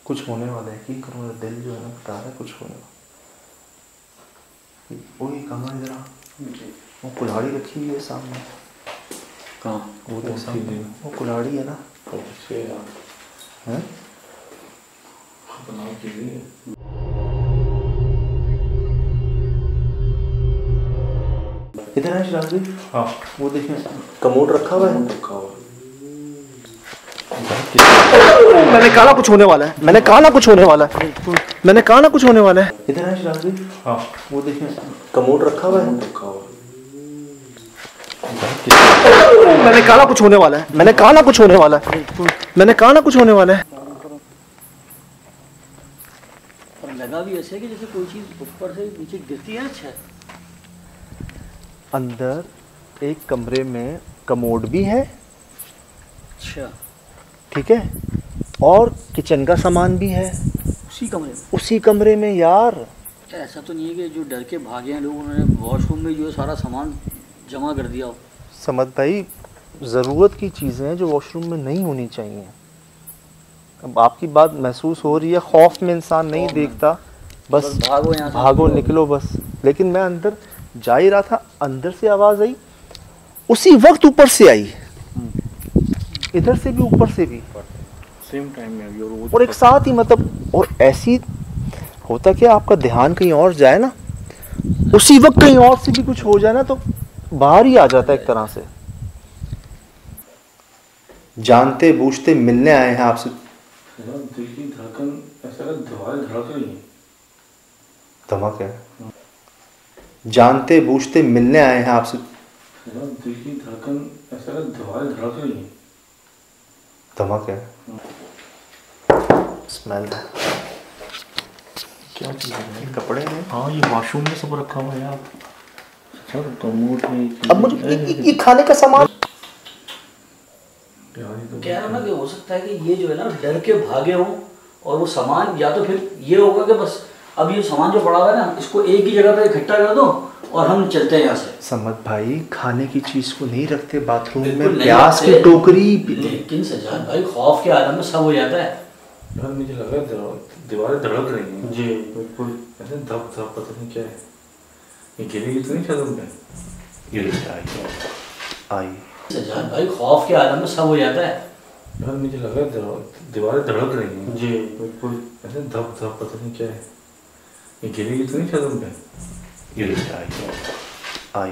कुछ होने वाला है कि करो, मेरा दिल जो है ना बता रहा है कुछ होने वाला। वही कमर जरा, वो कुल्हाड़ी रखी हुई है सामने। कहाँ? वो तो सामने वो कुल्हाड़ी है ना। हैं? इधर है शिराज भाई। हाँ वो देखें कमोड रखा हुआ है। मैंने कहा ना कुछ होने वाला है, मैंने कहा ना कुछ होने वाला है, मैंने कहा ना कुछ होने वाला है। इधर है शिराज भाई। हाँ वो देखें कमोड रखा हुआ है। मैंने कहा ना कुछ होने वाला है, मैंने कहा ना कुछ होने वाला है, मैंने कहा ना कुछ होने वाला है। और लगा भी ऐसे कि जैसे कोई चीज ऊपर से नीचे गिरती है। अच्छा, अंदर एक कमरे में कमोड भी है, अच्छा, ठीक है, और किचन का सामान भी है उसी कमरे में यार। ऐसा तो नहीं है कि जो डर के भागे हैं लोग उन्होंने वॉशरूम में जो है सारा सामान जमा कर दिया हो। समझ भाई, ज़रूरत की चीज़ें हैं जो वॉशरूम में नहीं होनी चाहिए। अब आपकी बात महसूस हो रही है, खौफ में इंसान नहीं देखता, बस भागो यहाँ से, भागो निकलो बस। लेकिन मैं अंदर जा ही रहा था, अंदर से आवाज़ आई, उसी वक्त ऊपर से आई, इधर से भी ऊपर से भी सेम टाइम में और एक साथ ही, मतलब। और ऐसी होता क्या, आपका ध्यान कहीं और जाए ना, उसी वक्त कहीं और से भी कुछ हो जाए ना तो बाहर ही आ जाता है एक तरह से। जानते बूझते मिलने आए हैं आपसे। दिल की धड़कन ऐसा धड़क रही है। धमक है। जानते बूझते मिलने आए हैं आपसे। दिल की धड़कन ऐसा धड़क रही है। धमक है। स्मेल है। क्या चीज़ है? कपड़े हैं। हाँ ये वॉशरूम में सब रखा हुआ है यार। सर कमोड में अब मुझे ये खाने का सामान कह रहा ना कि हो सकता है कि ये जो है ना डर के भागे हों और वो सामान, या तो फिर ये होगा कि बस अब ये सामान जो पड़ा हुआ है ना इसको एक ही जगह पे इकट्ठा कर दो और हम चलते हैं यहाँ से। समझ भाई, खाने की चीज को नहीं रखते बाथरूम बिल्कुल में, नहीं प्याज रखते। की टोकरी। लेकिन सजाद भाई खौफ के आलम में सब हो जाता है। यार मुझे लग रहा है दीवारें धड़क रही हैं। जी बिल्कुल ऐसे धप धप, पता नहीं क्या है। ये गिरेगी तो नहीं शायद उनमें। गिर आई सजाद भाई खौफ के आलम में सब हो जाता है। यार मुझे लग रहा है दीवारें धड़क रही हैं। जी बिल्कुल ऐसे धप धप, पता नहीं क्या है। ये गिरेगी तो नहीं शायद उनमें। गिर आई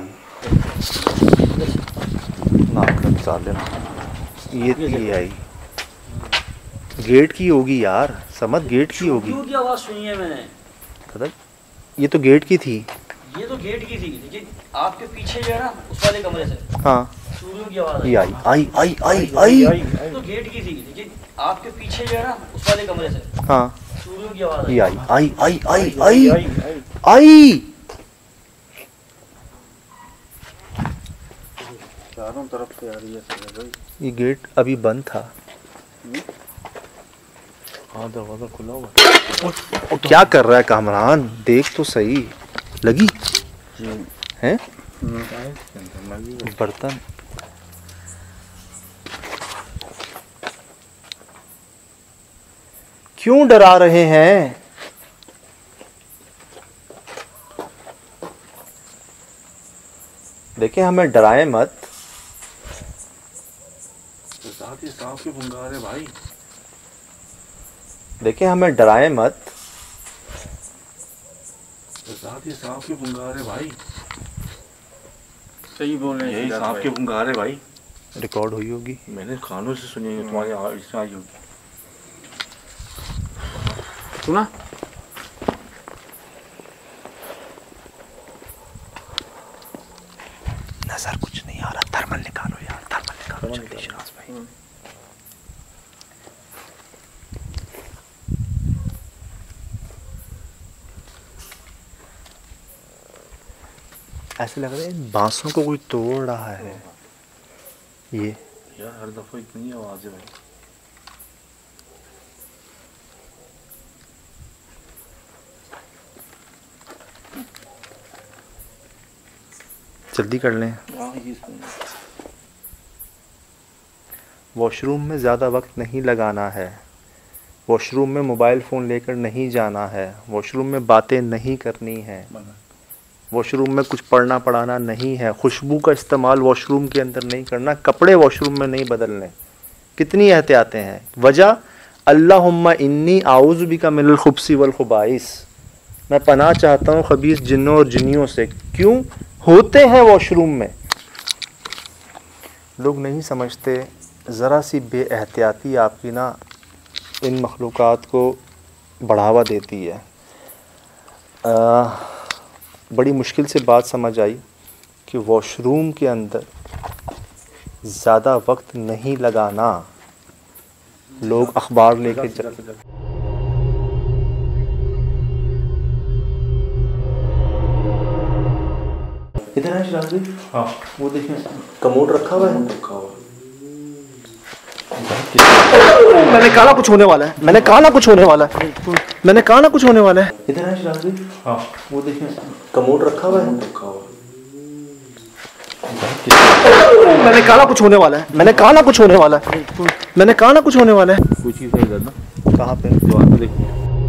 नाक साले, ये आई गेट की होगी यार, समझ गेट की होगी। की आवाज सुनी है मैंने। पता, ये तो गेट की थी। ये तो गेट की थी, लेकिन आपके पीछे जो है ना उस वाले कमरे से हाँ चूड़ियों की आवाज ये आई। तो गेट की थी, लेकिन आपके पीछे जो है ना उस वाले कमरे से हाँ चूड़ियों की आवाज ये आई। चारों तरफ से आ रही है भाई। ये गेट अभी बंद था। हाँ दरवाजा खुला हुआ। क्या कर रहा है कामरान, देख तो सही। लगी हैं बर्तन। क्यों डरा रहे हैं? देखें, हमें डराए मत। सांप के भुंगार है भाई। देखें, हमें डराए मत। सांप के भुंगार है भाई। सही बोल रहे हैं, यही सांप के भुंगार है भाई। रिकॉर्ड हुई होगी, मैंने कानों से सुनी है, तुम्हारी आवाज से आई होगी। सुना? नजर कुछ नहीं आ रहा। थर्मल निकालो यार, थर्मल निकालो जल्दी शिराज भाई। ऐसे लग रहा है बांसों को कोई तोड़ रहा है। ये यार हर दफा इतनी आवाज है भाई। जल्दी कर लें। वॉशरूम में ज़्यादा वक्त नहीं लगाना है। वॉशरूम में मोबाइल फ़ोन लेकर नहीं जाना है, वॉशरूम में बातें नहीं करनी है, वॉशरूम में कुछ पढ़ना पढ़ाना नहीं है, खुशबू का इस्तेमाल वॉशरूम के अंदर नहीं करना, कपड़े वॉशरूम में नहीं बदलने। कितनी एहतियातें हैं। वजह अल्लाहुम्मा इन्नी आऊज़ु बिका मिनल खुब्सी वल खुबाइस, मैं पनाह चाहता हूँ खबीस जिन्नों और जिन्नियों से। क्यों होते हैं वॉशरूम में? लोग नहीं समझते, ज़रा सी बेएहतियाती आपकी ना इन मखलूक़ात को बढ़ावा देती है। बड़ी मुश्किल से बात समझ आई कि वॉशरूम के अंदर ज़्यादा वक्त नहीं लगाना। लोग अखबार लेके इधर है शिराज भाई। हाँ वो देखें कमोड रखा हुआ है। मैंने कहा कुछ होने वाला है, मैंने कहा कुछ होने वाला है, मैंने कहा कुछ होने वाला है। इधर है शिराज भाई। हाँ वो देखें कमोड रखा हुआ है। मैंने कहा कुछ होने वाला है, मैंने कहा कुछ होने वाला है, मैंने कहा कुछ होने वाला है। कोई चीज़ है इधर ना, कहाँ पे? दीवार पे देखो।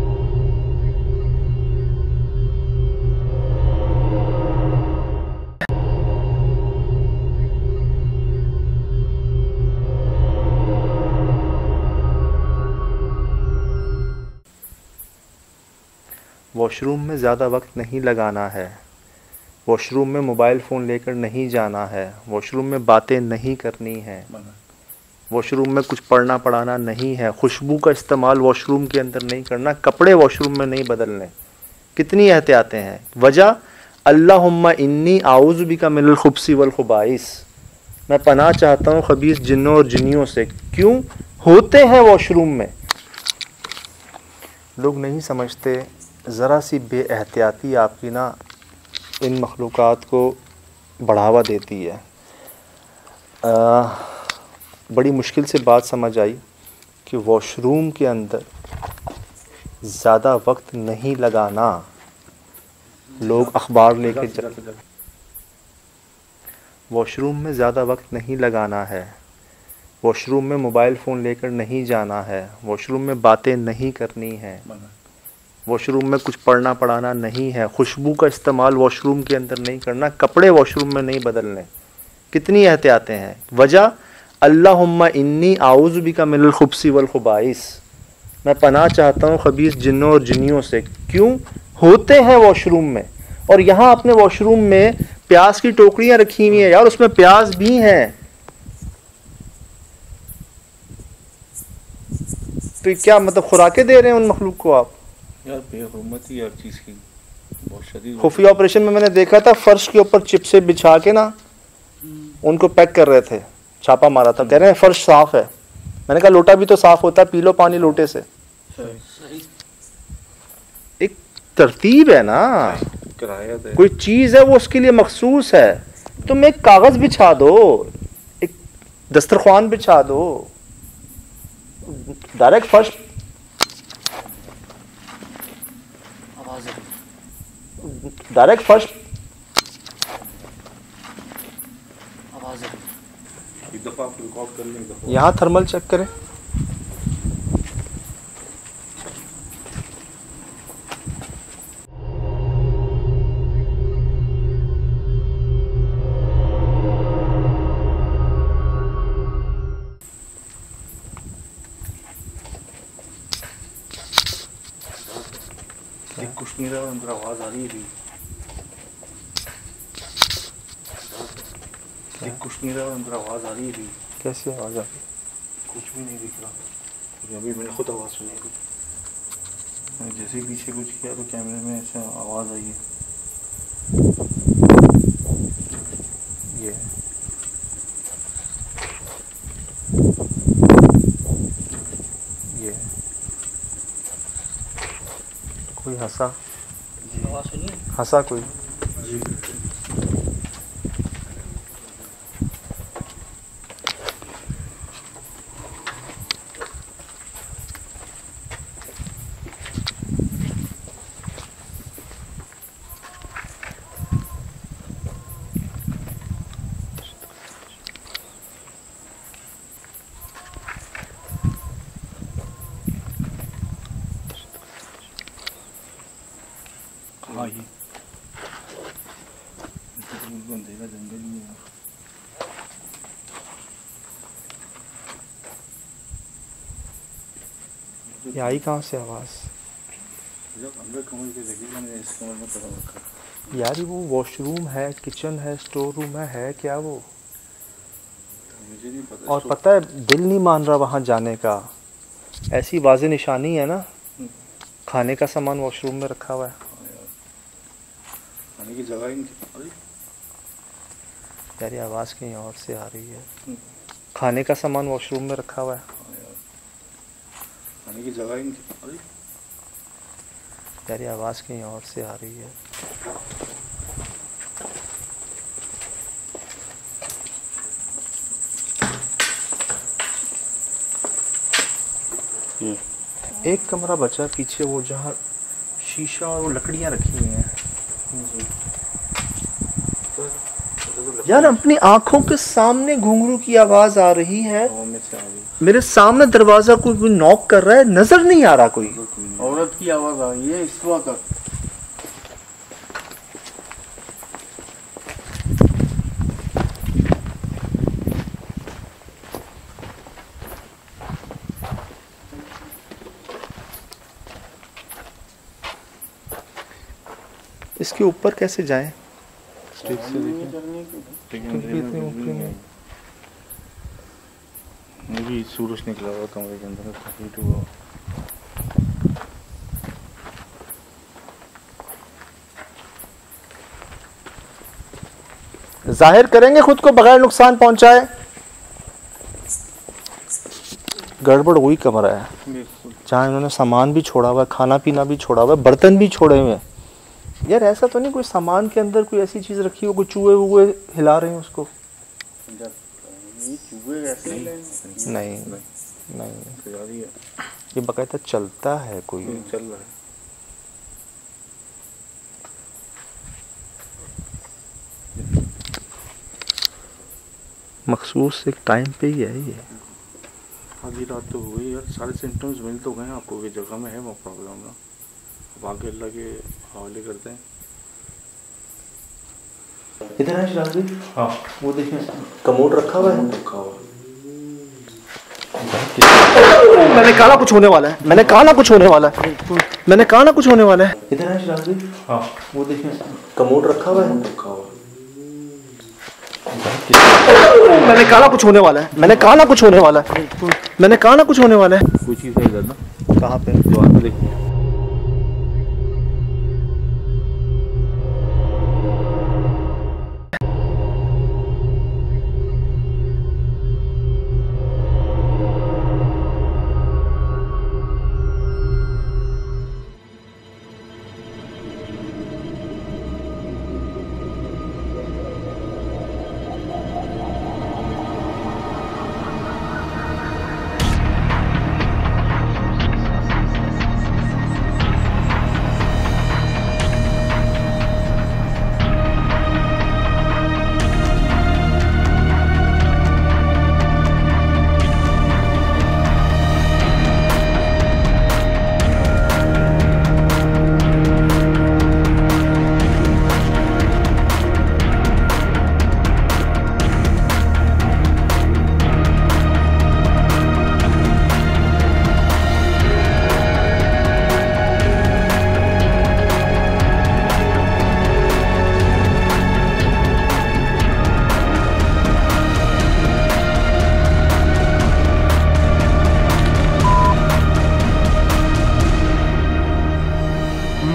वॉशरूम में ज़्यादा वक्त नहीं लगाना है, वॉशरूम में मोबाइल फ़ोन लेकर नहीं जाना है, वॉशरूम में बातें नहीं करनी है, वॉशरूम में कुछ पढ़ना पढ़ाना नहीं है, खुशबू का इस्तेमाल वॉशरूम के अंदर नहीं करना, कपड़े वॉशरूम में नहीं बदलने। कितनी एहतियातें हैं। वजह अल्लाहुम्मा इन्नी आऊज़ु बिका मिनल खुब्सी वल खुबाइस, मैं पनाह चाहता हूँ खबीस जिन्नों और जिन्नियों से। क्यों होते हैं वॉशरूम में? लोग नहीं समझते, ज़रा सी बेएहतियाती आपकी ना इन मखलूक़ात को बढ़ावा देती है। बड़ी मुश्किल से बात समझ आई कि वॉशरूम के अंदर ज़्यादा वक्त नहीं लगाना। लोग अखबार लेके वॉशरूम में ज़्यादा वक्त नहीं लगाना है, वॉशरूम में मोबाइल फ़ोन लेकर नहीं जाना है, वॉशरूम में बातें नहीं करनी है, वॉशरूम में कुछ पढ़ना पढ़ाना नहीं है, खुशबू का इस्तेमाल वॉशरूम के अंदर नहीं करना, कपड़े वॉशरूम में नहीं बदलने। कितनी एहतियातें हैं। वजह अल्लाहुम्मा इन्नी आऊज़ु बिका मिनल खुब्सी वल खुबाइस, मैं पनाह चाहता हूँ खबीस जिन्नों और जिन्नियों से। क्यों होते हैं वॉशरूम में? और यहाँ अपने वॉशरूम में प्याज की टोकरियाँ रखी हुई हैं यार, उसमें प्याज भी हैं। तो क्या मतलब खुराकें दे रहे हैं उन मखलूक को आप? यार बेहुरमती हर चीज़ की बहुत शदीद। खुफिया ऑपरेशन में मैंने देखा था, फर्श के ऊपर चिप्से बिछा के ना उनको पैक कर रहे थे, छापा मारा था। कह रहे हैं फर्श साफ है। मैंने कहा लोटा भी तो साफ होता है, पी लो पानी लोटे से। एक तरतीब है ना, कोई चीज है वो उसके लिए मखसूस है। तुम एक कागज बिछा दो, एक दस्तरखान बिछा दो, डायरेक्ट फर्श डायरेक्ट फर्श एक दफा आप रिकॉर्ड कर लें। यहाँ थर्मल चेक करें। कुछ नहीं रहा, अंदर आवाज आ रही है। कुछ नहीं रहा, अंदर आवाज आ रही है। कैसी आवाज आ रही? कुछ भी नहीं दिख रहा। अभी मैंने खुद आवाज सुनी कुछ, जैसे ही पीछे कुछ किया तो कैमरे में ऐसे आवाज आई है। ये कोई हंसा, आवाज सुनिए। हंसा कोई? जी हाँ ये अंधेरा जंगल ही है। ये आई कहाँ से आवाज़? जब अंदर कमरे के जगह मैंने इस कमरे में पड़ा रखा यार वो वॉशरूम है, किचन है, स्टोर रूम है क्या वो? मुझे नहीं पता। और पता है दिल नहीं मान रहा वहाँ जाने का। ऐसी वाज़ेह निशानी है ना, खाने का सामान वॉशरूम में रखा हुआ है। खाने की जगह ही नहीं। यार ये आवाज़ कहीं और से आ रही है। खाने का सामान वॉशरूम में रखा हुआ है। खाने की जगह ही नहीं। यार ये आवाज़ कहीं और से आ रही है। एक कमरा बचा पीछे, वो जहाँ शीशा और वो लकड़ियाँ रखी हुई हैं। यार अपनी आंखों के सामने घुंघरू की आवाज़ आ रही है। मेरे सामने दरवाज़ा कोई नॉक कर रहा है, नजर नहीं आ रहा कोई। औरत की आवाज़ आ रही है इस वक्त। इसके ऊपर कैसे जाएं? स्टेज से देखिए सूरज निकला हुआ कमरे के अंदर, हीट हुआ। जाहिर करेंगे खुद को बगैर नुकसान पहुंचाए। गड़बड़ वही कमरा है जहाँ इन्होंने सामान भी छोड़ा हुआ है, खाना पीना भी छोड़ा हुआ है, बर्तन भी छोड़े हुए हैं। यार ऐसा तो नहीं कोई सामान के अंदर कोई ऐसी चीज रखी हो, कोई चूहे वूहे हिला रहे हैं उसको? नहीं नहीं, ये बाकायदा चलता है, कोई चल रहा है। मखसूस एक टाइम पे ही है ये। आधी रात तो हुई यार, सारे सिम्टम्स मिल तो गए आपको कि जगह में है वो प्रॉब्लम ना। अब आगे अल्लाह के हवाले करते हैं। इधर है शिराज जी। हाँ वो देखिए कमोड रखा हुआ है। रखा हुआ मैंने कहा ना कुछ होने वाला है, मैंने कहा ना कुछ होने वाला है, मैंने कहा ना कुछ होने वाला है। इधर है शिराज जी। हाँ वो देखिए कमोड रखा हुआ है। रखा हुआ मैंने कहा ना कुछ होने वाला है, मैंने कहा ना कुछ होने वाला है, मैंने कहा ना कुछ होने वाला है। कोई चीज़ है इधर ना। कहाँ पे? दीवार पे देखिए।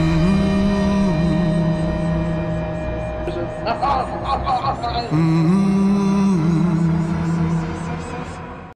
Mm-hmm.